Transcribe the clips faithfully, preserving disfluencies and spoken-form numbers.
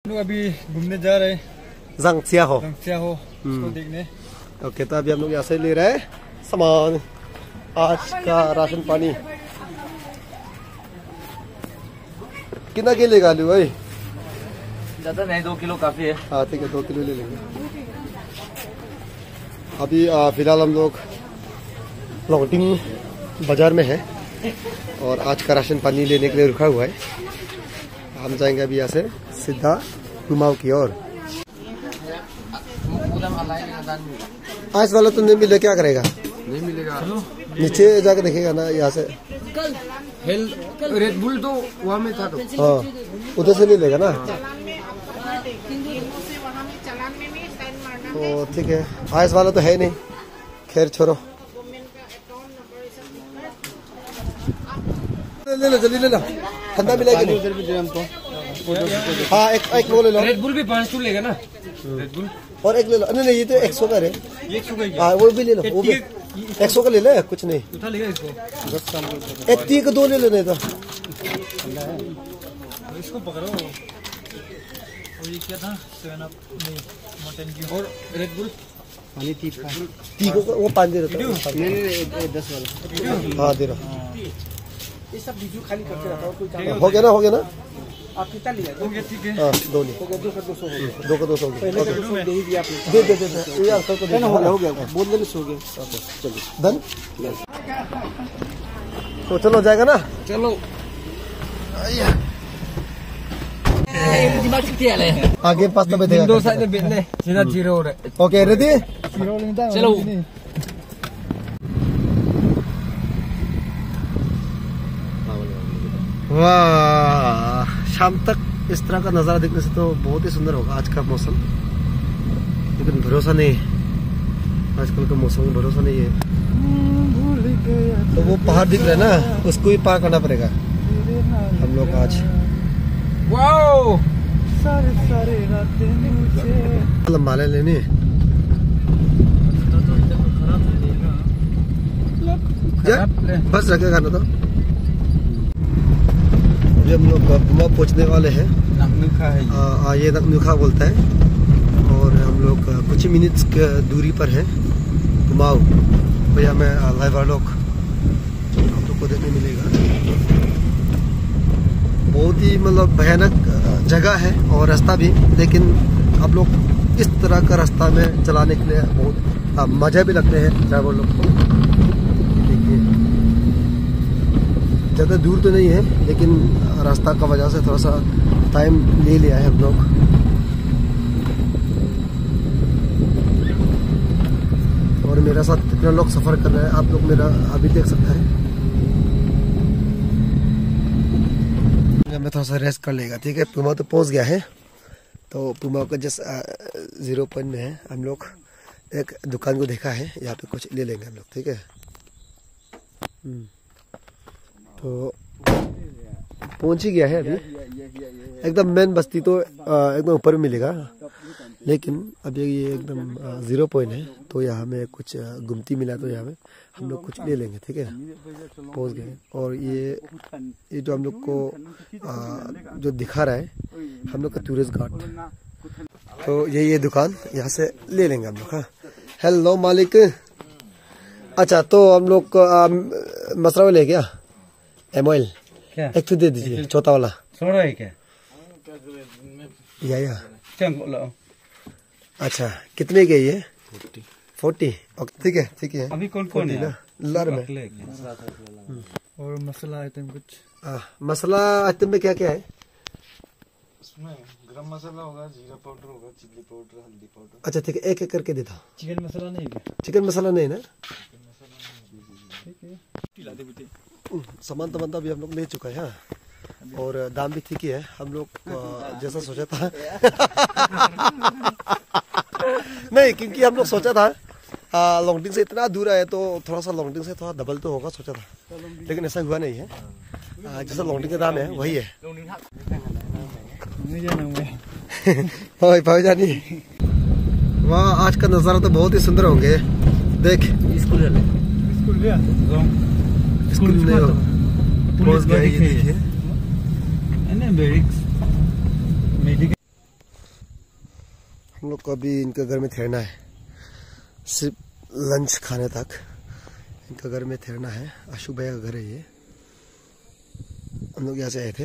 लोग अभी घूमने जा रहे हैं जंगसियाहो जंगसियाहो उसको देखने। ओके, तो अभी हम लोग यहाँ से ले रहे हैं सामान, आज का राशन पानी। कितना के लेगा आलू भाई? ज्यादा नहीं, दो किलो काफी है। हाँ ठीक है, दो किलो ले लेंगे। अभी फिलहाल हम लोग लॉन्गटिंग बाजार में है और आज का राशन पानी लेने के लिए रुका हुआ है। हम जाएंगे अभी यहाँ से सीधा कुमाऊं की ओर। आज वाला तो नहीं मिले, क्या करेगा? नहीं मिलेगा, नीचे जाकर देखेगा ना यहाँ से। रेड बुल तो वहाँ में था तो हाँ, उधर से ले लेगा ना। तो ठीक है, आइस वाला तो है नहीं, खैर छोड़ो। ले लो जल्दी ले लो, ठंडा मिलेगा नहीं? हाँ एक एक वो ले लो। रेड बुल भी पाँच सौ लेगा ना? रेड बुल और एक ले लो। नहीं नहीं, ये तो एक सौ का है। एक सौ का ही। हाँ वो भी ले लो, वो भी एक सौ का ले ले, कुछ नहीं। उठा लेगा इसको, एक तीन का दो ले लो नहीं तो। इसको पकड़ो। और ये क्या था? सेवन अप नहीं, मटन की। और रेड बुल पानी तीस का। तीन को वो पाँच दे रहा था। नहीं नहीं, दस वाला। हाँ दे रहा। ये सब वीडियो खाली करते रहता हूँ। हो गया ना, हो गया ना? आप कितना लिया? हो गया, ठीक है। हाँ दो नहीं, हो गया, दो का दो सौ हो गया। दो का दो सौ हो गया। दे ही दिया आपने। दे दे दे दे, ये अंकल को दे। हो गया, हो गया, बोल देने से हो गया। चलिए डन। तो चलो जाएगा ना, चलो। आगे पास नंबर देगा। दो साइड में बैठने सीधा जीरो हो रहा है। ओके रेडी, चलो। वाह, शाम तक इस तरह का नज़ारा देखने से तो बहुत ही सुंदर होगा आज का मौसम। लेकिन भरोसा नहीं, आजकल का मौसम में भरोसा नहीं है। तो वो पहाड़ दिख रहा है ना, उसको ही पार करना पड़ेगा हम लोग आज। वाओ, सारे सारे रातें मुझे माले लेने बस रखेगा ना। तो हम लोग कुमाऊं पहुंचने वाले हैं। नकनुखा है ये। आ, ये नकनुखा बोलता है। और हम लोग कुछ ही मिनट्स के दूरी पर हैं कुमाऊं। भैया मैं लाइव व्लॉग आप लोग को देखने मिलेगा। बहुत ही मतलब भयानक जगह है और रास्ता भी, लेकिन आप लोग इस तरह का रास्ता में चलाने के लिए बहुत मज़ा भी लगते हैं ड्राइवर लोग को। ज़्यादा दूर तो नहीं है, लेकिन रास्ता का वजह से थोड़ा सा टाइम ले लिया है हम लोग। और मेरे साथ कितना लोग सफ़र कर रहे हैं आप लोग मेरा अभी देख सकते हैं। मैं थोड़ा सा रेस्ट कर लेगा, ठीक है। पुमा तो पहुंच गया है, तो पुमा का जस्ट जीरो पॉइंट में है। हम लोग एक दुकान को देखा है, यहाँ पे कुछ ले लेंगे हम लोग, ठीक है। तो पहुंच ही गया है अभी, एकदम मेन बस्ती तो एकदम ऊपर में मिलेगा, लेकिन अभी ये एकदम जीरो पॉइंट है। तो यहाँ में कुछ गुमती मिला, तो यहाँ में हम लोग कुछ ले लेंगे, ठीक है। पहुंच गए। और ये ये जो हम लोग को आ, जो दिखा रहा है हम लोग का टूरिस्ट गार्ड, तो ये ये दुकान यहाँ से ले लेंगे हम लोग। हाँ हेलो मालिक। अच्छा तो हम लोग को मसला ले गया एम ऑयल एक तो दे दीजिए, छोटा वाला। सोडा है क्या? या या बोला। अच्छा कितने के ये? फोर्टी। ओके ठीक है ठीक है। अभी कौन कौन है? लर में। और मसाला आइटम कुछ? आ, मसाला आइटम में क्या क्या है? उसमें गरम मसाला होगा, जीरा पाउडर होगा, चिल्ली पाउडर, हल्दी पाउडर। अच्छा ठीक है, एक एक करके देता। चिकन मसाला नहीं है? चिकन मसाला नहीं ना? ठीक है। सामान तो अभी हम लोग ले चुका है। हाँ, और दाम भी ठीक ही है। हम लोग जैसा सोचा था नहीं, क्योंकि हम लोग सोचा था लॉन्गटिंग से इतना दूर है तो थोड़ा सा लॉन्गटिंग से थोड़ा डबल तो होगा सोचा था, लेकिन ऐसा हुआ नहीं है। जैसा लॉन्गटिंग का दाम है वही है। भाई जानी वाह, आज का नज़ारा तो बहुत ही सुंदर होंगे। देख स्कूल स्कूल में पहुंच गए, ये देखिए। हम लोग को अभी इनके घर में ठहरना है, सिर्फ लंच खाने तक इनका घर में ठहरना है। अशोक भैया का घर है ये। हम लोग यहाँ से आए थे।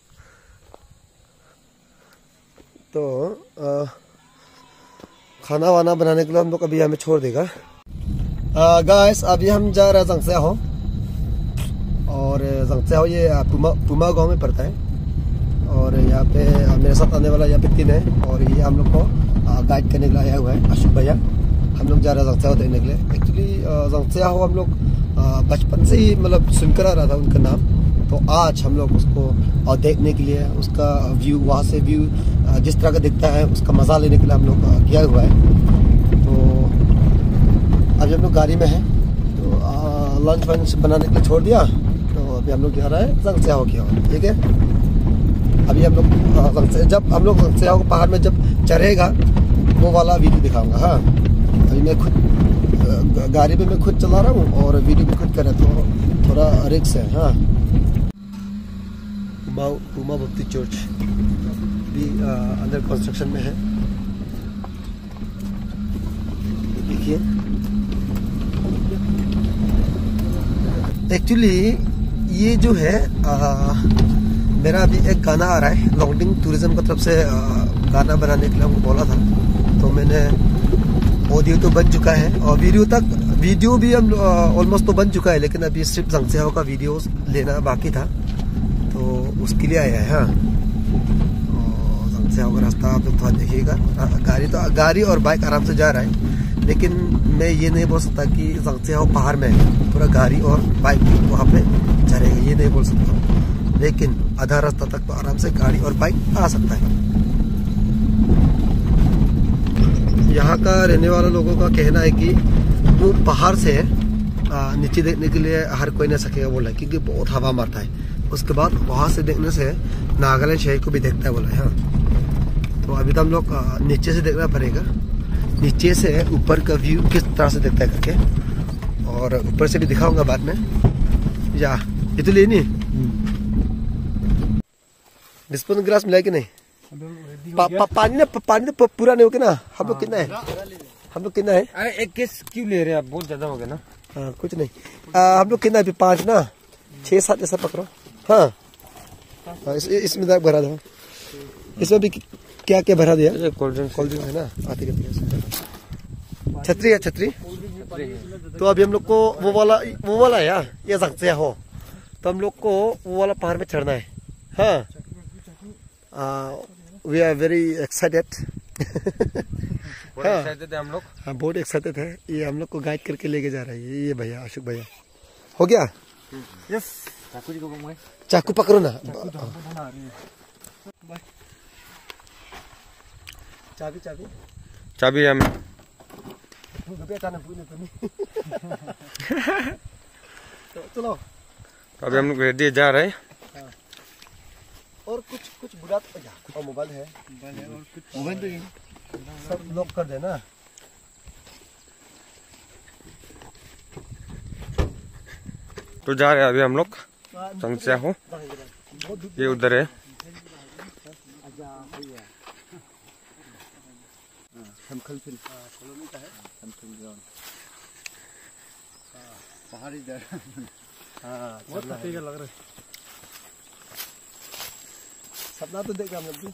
तो आ, खाना वाना बनाने के लिए हम लोग अभी हमें छोड़ देगा। गाइस अभी हम जा रहे हैं जंगसेहो, और जंगसेहो ये पुमा पुमा गांव में पड़ता है। और यहाँ पे मेरे साथ आने वाला यहाँ पे तीन है, और ये हम लोग को गाइड करने के लिए आया हुआ है अशोक भैया। हम लोग जा रहे हैं जंगसेहो देखने के लिए। एक्चुअली जंगसेहो हम लोग बचपन से ही मतलब सुनकर आ रहा था उनका नाम, तो आज हम लोग उसको देखने के लिए, उसका व्यू, वहाँ से व्यू जिस तरह का दिखता है उसका मज़ा लेने के लिए हम लोग गया हुआ है। तो अभी हम लोग गाड़ी में हैं, तो लंच वंच बनाने के लिए छोड़ दिया। तो अभी हम लोग जा रहे हैं जंगसेहो की ओर, ठीक है। अभी हम लोग जब हम लोग जंगसेहो को पहाड़ में जब चढ़ेगा वो वाला वीडियो दिखाऊंगा। हाँ, अभी मैं खुद गाड़ी में मैं खुद चला रहा हूँ और वीडियो भी खुद कर रहा हूँ, तो थोड़ा रिस्क है। हाँ, पुमा भक्ति चर्च भी अंडर कंस्ट्रक्शन में है, देखिए। एक्चुअली ये जो है आ, मेरा अभी एक गाना आ रहा है, लॉन्गडिंग टूरिज्म की तरफ से आ, गाना बनाने के लिए हमको बोला था। तो मैंने ऑडियो तो बन चुका है और वीडियो तक वीडियो भी हम ऑलमोस्ट तो बन चुका है, लेकिन अभी सिर्फ जंगसेहो का वीडियो लेना बाकी था, तो उसके लिए आया है। हाँ, जंगसेहो का रास्ता आप लोग थोड़ा देखिएगा। गाड़ी तो गाड़ी और बाइक आराम से जा रहा है, लेकिन मैं ये नहीं बोल सकता कि जंगसेहो पहाड़ में है, पूरा गाड़ी और बाइक वहाँ पे चलेगा, ये नहीं बोल सकता। लेकिन आधा रास्ता तक तो आराम से गाड़ी और बाइक आ सकता है। यहाँ का रहने वाले लोगों का कहना है कि वो पहाड़ से नीचे देखने के लिए हर कोई नहीं सकेगा बोला, क्योंकि बहुत हवा मारता है। उसके बाद वहाँ से देखने से नागालैंड शहर को भी देखता है बोला है। हाँ, तो अभी तो हम लोग नीचे से देखना पड़ेगा, नीचे से ऊपर का व्यू किस तरह से देखता है करके, और ऊपर से भी दिखाऊंगा बाद में। या ये तो लेनी डिस्पोजल ग्लास मिला कि नहीं? पा, पा, पानी ना पानी तो पूरा नहीं हो गया ना। हम लोग कितना है हम लोग कितना है अरे एक केस क्यों ले रहे हैं आप, बहुत ज्यादा हो गया ना। हाँ, कुछ नहीं। आ, हम लोग कितना है? पाँच ना, छः सात ऐसा पकड़ो। हाँ, हाँ, इस, इसमें तक भरा दो। इसमें भी क्या क्या भरा दिया? कोल्ड ड्रिंक कोल्ड ड्रिंक है ना, आते करते। छतरी है, छतरी। तो अभी हम लोग को वो वाला वो वाला है यार, ये जंगसेहो, तो हम लोग को वो वाला पहाड़ में चढ़ना है। हाँ, वी आर वेरी एक्साइटेड। हाँ, एक्साइटेड है हम लोग। हाँ, बहुत एक्साइटेड है। ये हम लोग को गाइड करके लेके जा रहा है ये भैया, अशोक भैया। हो गया? यस। चाकू जी को घुमाए, चाकू पकड़ो ना। चाबी चाबी चाबी हम तो चलो, अभी हम लोग रेडी जा रहे हैं। और कुछ कुछ बुरा और मोबाइल है, और कुछ मोबाइल तो सब लॉक कर देना। तो जा रहे हैं अभी हम लोग जंगसेहो, ये उधर है। पहाड़ी जगह। हाँ, बहुत लग रहा है। सपना तो देखा हम लोग भी।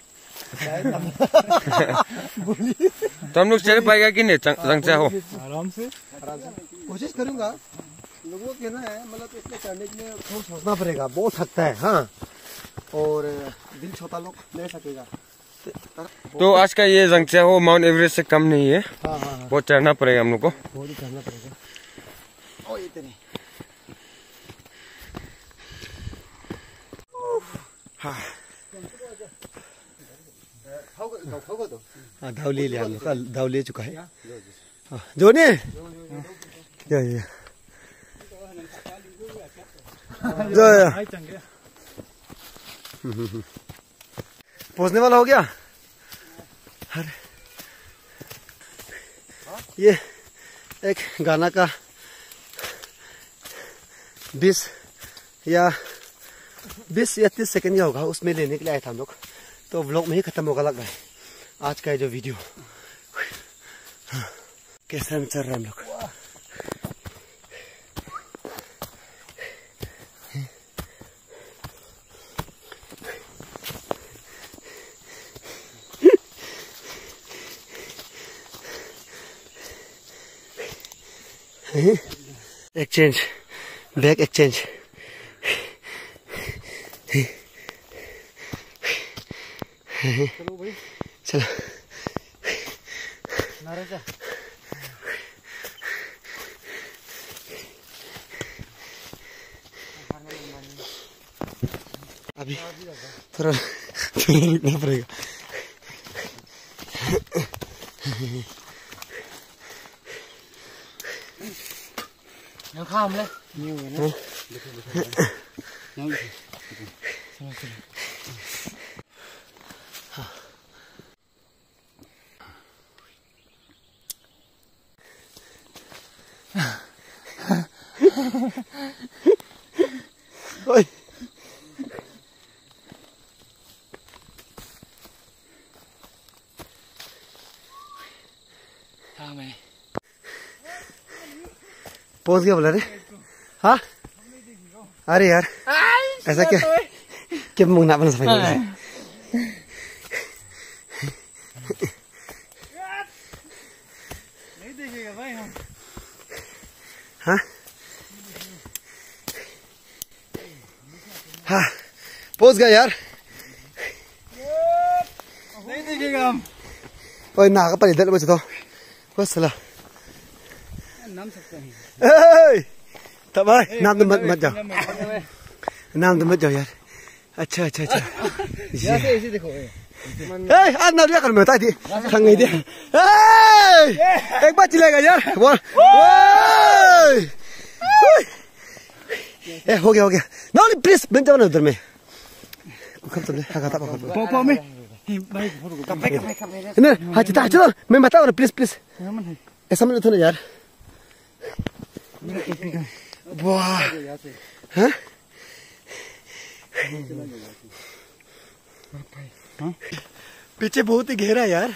तो हम लोग चल पाएगा कि नहीं जंगसेहो? आराम से आराम से कोशिश करूंगा। लोगों को कहना है मतलब इसमें चढ़ने के लिए थोड़ा सोचना पड़ेगा, बहुत थकता है। हाँ, और दिल छोटा लोग ले सकेगा। तो आज का ये जंगसेहो माउंट एवरेस्ट से कम नहीं है। हाँ, हाँ, हाँ। बहुत चढ़ना पड़ेगा हम लोग को, बहुत ही चढ़ना पड़ेगा। ओ इतनी हाँ हाँ, दाव ले लिया हम लोग का, दाव ले चुका है। हाँ, जो नहीं या या जो पहुंचने वाला हो गया। अरे ये एक गाना का बीस या बीस या तीस सेकंड का होगा, उसमें लेने के लिए आए थे हम लोग। तो व्लॉग में ही खत्म होगा लग रहा है आज का जो वीडियो। कैसा चल रहा है हम लोग। एक्सचेंज बैक एक्सचेंज चलो भाई चलो नाराजा अभी थोड़ा थोड़ा रुकना पड़ेगा। ยังข้ามเลยนิ้วนะโอ้ยทำไม पहुंच गया बोला रे। हाँ अरे यार ऐसा क्या क्या मुंगना बना सफाई नहीं देखेगा भाई हम। हाँ हाँ पहुंच गया यार। नहीं देखेगा हम। ओए ना का पर इधर बच तो बस चला नाम सकते हैं। तब भाई नाम तो मत मत जाओ नाम तो मत जाओ यार। अच्छा अच्छा अच्छा यहाँ से ऐसे देखो ए आज ना लिया कर मैं ताई थी खंग गई थी। एक बार चलेगा यार बोल ए हो गया हो गया ना प्लीज बन जाओ ना उधर में कब तक हां का पापा में भाई कपड़े कपड़े कपड़े नहीं हां चलो चलो मैं बताओ ना प्लीज प्लीज ऐसा मत थोड़ा यार। वाह हाँ पीछे बहुत ही गहरा यार।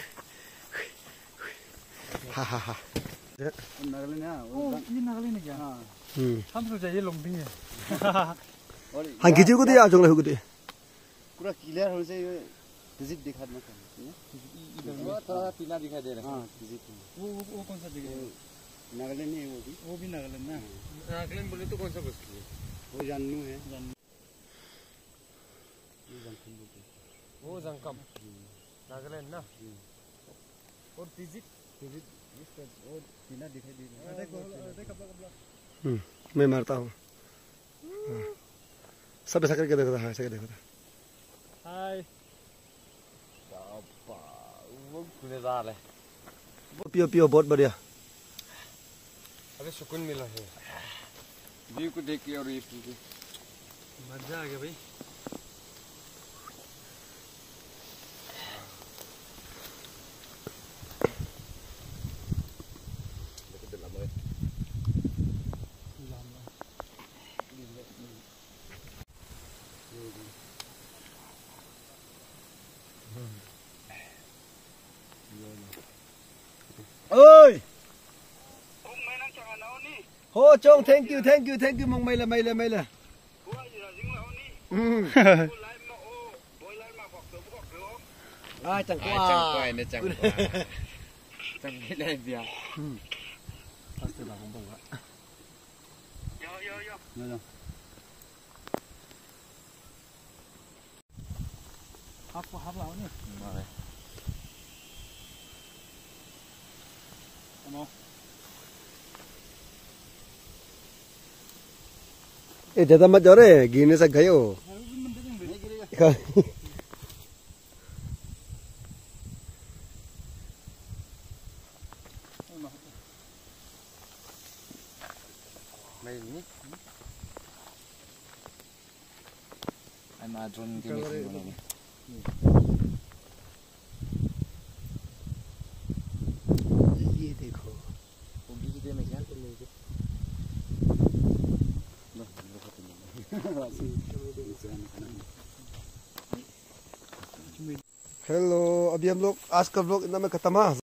हाँ हाँ हाँ नागालैंड है वो ये नागालैंड है क्या। हम सोचा ये लोंगडिंग है। हाँ गिजी को दिया आजंग लोग दिया पूरा क्लियर होने से ये विजिट दिखा देना चाहिए। वो थोड़ा पीला दिखाई दे रहा है। हाँ विजिट वो वो कौन सा जगह है। नागालैंड है वो भी वो भी नागालैंड ना। नागालैंड बोले तो कौन सा बस्ती है वो जानू है जानू वो जंकम नागालैंड ना। और विजिट विजिट इसका और पीला दिखाई दे रहा है। देखो देखो कपड़ा मैं मारता हूँ सब ऐसा करके देखो था ऐसा करके देखो था। हाय वो गुनेदार है पियो पियो बहुत बढ़िया। अरे सुकून मिला है व्यू को देख के और ये पी के मजा आ गया भाई। ओए हो चोंग thank you thank you thank you मंग मैला मैला मैला आ चंग क्वाई ने चंग चंग ले बिया फास्ट ला हम बंगा यो यो यो यो आपको हाफ लाओ नहीं मारे नो ए ज्यादा मत जाओ रे गिरने से गए हो। ये देखो हेलो अभी हम लोग आज का व्लॉग इतना में खत्म है।